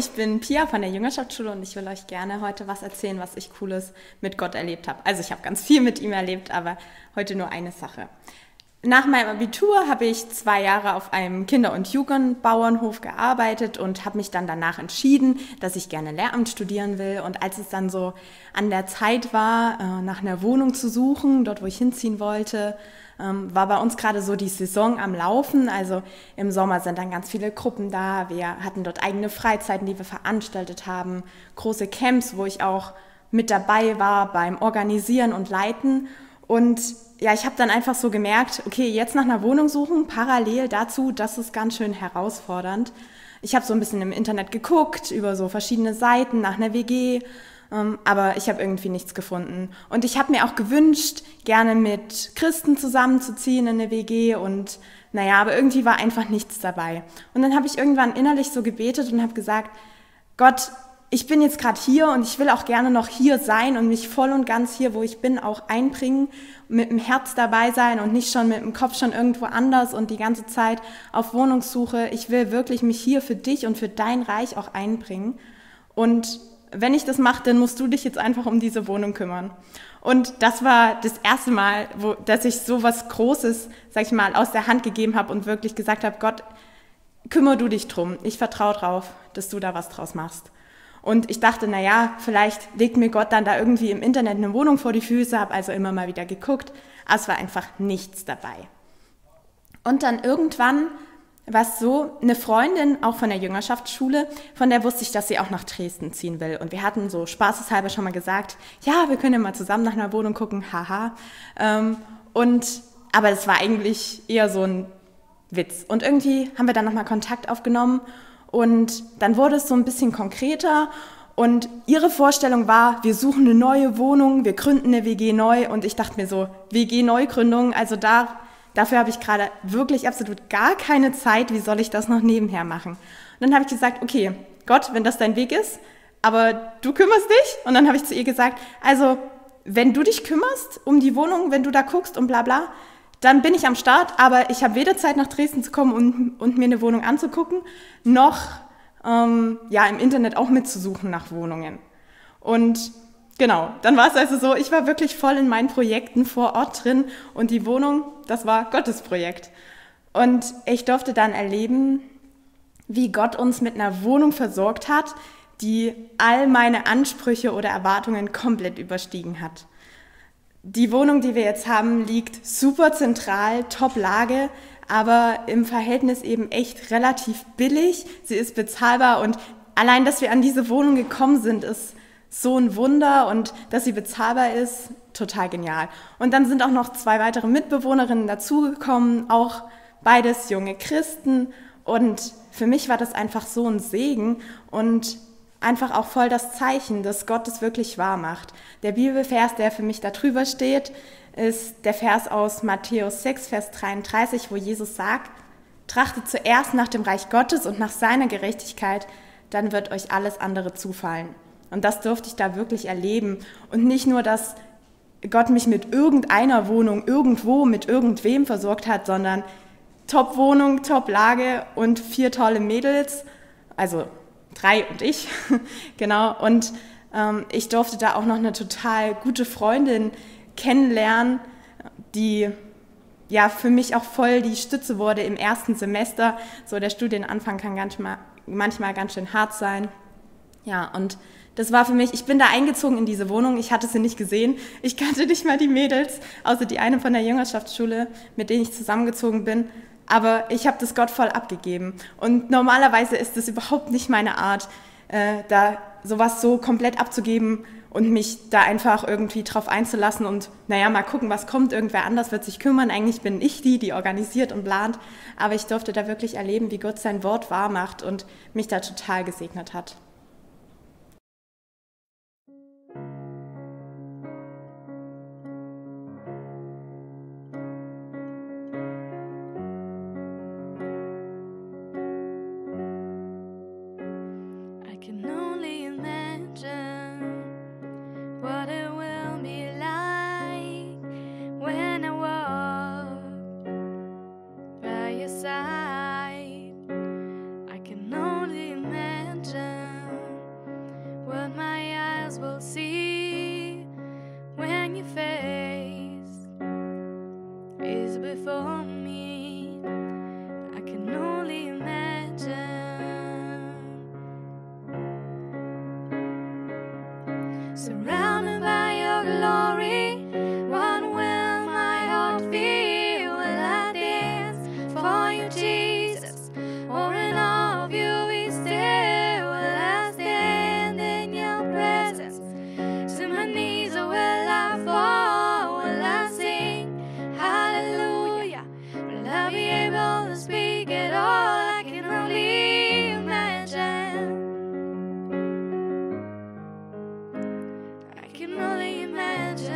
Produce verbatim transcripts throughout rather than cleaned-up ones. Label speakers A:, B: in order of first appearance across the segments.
A: ich bin Pia von der Jüngerschaftsschule und ich will euch gerne heute was erzählen, was ich Cooles mit Gott erlebt habe. Also ich habe ganz viel mit ihm erlebt, aber heute nur eine Sache. Nach meinem Abitur habe ich zwei Jahre auf einem Kinder- und Jugendbauernhof gearbeitet und habe mich dann danach entschieden, dass ich gerne Lehramt studieren will. Und als es dann so an der Zeit war, nach einer Wohnung zu suchen, dort wo ich hinziehen wollte, war bei uns gerade so die Saison am Laufen. Also im Sommer sind dann ganz viele Gruppen da. Wir hatten dort eigene Freizeiten, die wir veranstaltet haben, große Camps, wo ich auch mit dabei war beim Organisieren und Leiten. Und ja, ich habe dann einfach so gemerkt, okay, jetzt nach einer Wohnung suchen, parallel dazu, das ist ganz schön herausfordernd. Ich habe so ein bisschen im Internet geguckt, über so verschiedene Seiten nach einer W G, ähm, aber ich habe irgendwie nichts gefunden. Und ich habe mir auch gewünscht, gerne mit Christen zusammenzuziehen in eine W G und naja, aber irgendwie war einfach nichts dabei. Und dann habe ich irgendwann innerlich so gebetet und habe gesagt, Gott, ich bin jetzt gerade hier und ich will auch gerne noch hier sein und mich voll und ganz hier, wo ich bin, auch einbringen, mit dem Herz dabei sein und nicht schon mit dem Kopf schon irgendwo anders und die ganze Zeit auf Wohnungssuche. Ich will wirklich mich hier für dich und für dein Reich auch einbringen. Und wenn ich das mache, dann musst du dich jetzt einfach um diese Wohnung kümmern. Und das war das erste Mal, wo, dass ich so was Großes, sag ich mal, aus der Hand gegeben habe und wirklich gesagt habe, Gott, kümmere du dich drum. Ich vertraue drauf, dass du da was draus machst. Und ich dachte, na ja, vielleicht legt mir Gott dann da irgendwie im Internet eine Wohnung vor die Füße, habe also immer mal wieder geguckt, aber es war einfach nichts dabei. Und dann irgendwann war es so, eine Freundin, auch von der Jüngerschaftsschule, von der wusste ich, dass sie auch nach Dresden ziehen will. Und wir hatten so spaßeshalber schon mal gesagt, ja, wir können ja mal zusammen nach einer Wohnung gucken, haha. Und, aber es war eigentlich eher so ein Witz. Und irgendwie haben wir dann nochmal Kontakt aufgenommen. Und dann wurde es so ein bisschen konkreter und ihre Vorstellung war, wir suchen eine neue Wohnung, wir gründen eine W G neu und ich dachte mir so, W G-Neugründung, also da, dafür habe ich gerade wirklich absolut gar keine Zeit, wie soll ich das noch nebenher machen? Und dann habe ich gesagt, okay, Gott, wenn das dein Weg ist, aber du kümmerst dich? Und dann habe ich zu ihr gesagt, also wenn du dich kümmerst um die Wohnung, wenn du da guckst und bla bla, dann bin ich am Start, aber ich habe weder Zeit nach Dresden zu kommen und, und mir eine Wohnung anzugucken, noch ähm, ja, im Internet auch mitzusuchen nach Wohnungen. Und genau, dann war es also so, ich war wirklich voll in meinen Projekten vor Ort drin und die Wohnung, das war Gottes Projekt. Und ich durfte dann erleben, wie Gott uns mit einer Wohnung versorgt hat, die all meine Ansprüche oder Erwartungen komplett überstiegen hat. Die Wohnung, die wir jetzt haben, liegt super zentral, Top-Lage, aber im Verhältnis eben echt relativ billig. Sie ist bezahlbar und allein, dass wir an diese Wohnung gekommen sind, ist so ein Wunder und dass sie bezahlbar ist, total genial. Und dann sind auch noch zwei weitere Mitbewohnerinnen dazugekommen, auch beides junge Christen und für mich war das einfach so ein Segen und einfach auch voll das Zeichen, dass Gott es wirklich wahr macht. Der Bibelvers, der für mich da drüber steht, ist der Vers aus Matthäus sechs, Vers dreiunddreißig, wo Jesus sagt, trachtet zuerst nach dem Reich Gottes und nach seiner Gerechtigkeit, dann wird euch alles andere zufallen. Und das durfte ich da wirklich erleben. Und nicht nur, dass Gott mich mit irgendeiner Wohnung irgendwo mit irgendwem versorgt hat, sondern Top-Wohnung, Top-Lage und vier tolle Mädels, also drei und ich, genau. Und ähm, ich durfte da auch noch eine total gute Freundin kennenlernen, die ja für mich auch voll die Stütze wurde im ersten Semester. So der Studienanfang kann ganz mal, manchmal ganz schön hart sein. Ja, und das war für mich, ich bin da eingezogen in diese Wohnung, ich hatte sie nicht gesehen, ich kannte nicht mal die Mädels, außer die eine von der Jüngerschaftsschule, mit denen ich zusammengezogen bin. Aber ich habe das Gott voll abgegeben. Und normalerweise ist es überhaupt nicht meine Art, äh, da sowas so komplett abzugeben und mich da einfach irgendwie drauf einzulassen und naja, mal gucken, was kommt, irgendwer anders wird sich kümmern. Eigentlich bin ich die, die organisiert und plant. Aber ich durfte da wirklich erleben, wie Gott sein Wort wahr macht und mich da total gesegnet hat.
B: What it will be like when I walk by your side. I can only imagine when your face is before me, I can only imagine. Surrounded by your glory, what will my heart feel? Will I dance for you, Jesus? Or in awe of you be still? Will I stand in your presence? To my knees, or will I fall? Will I sing hallelujah? Will I be able to speak at all? I can only imagine. I can only imagine.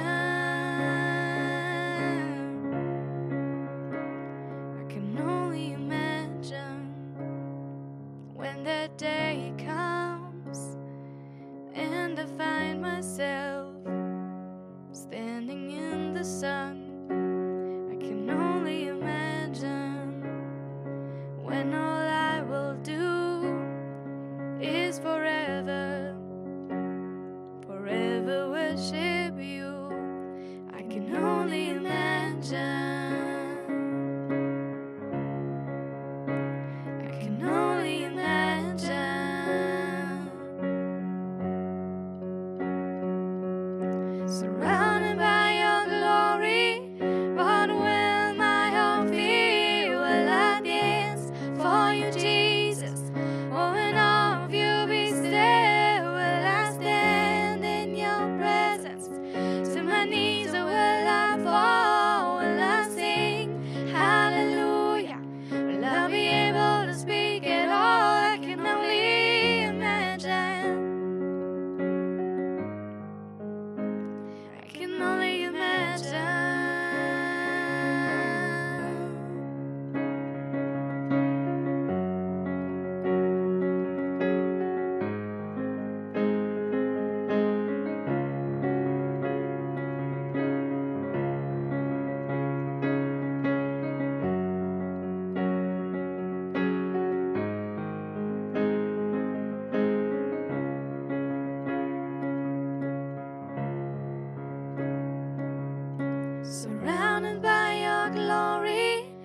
B: I can only imagine when that day comes and I find myself standing in the sun. I can only imagine when all I will do is forever, forever worship you. I can only imagine. I can only imagine. Surrounded by your glory, what will my heart feel? Will I dance for you, Jesus? Or in awe of you be still? Will I stand in your presence? To my knees, or will I fall? Will I sing hallelujah? Will I be able to speak at all? I can only imagine. I can only imagine. Surrounded by your glory,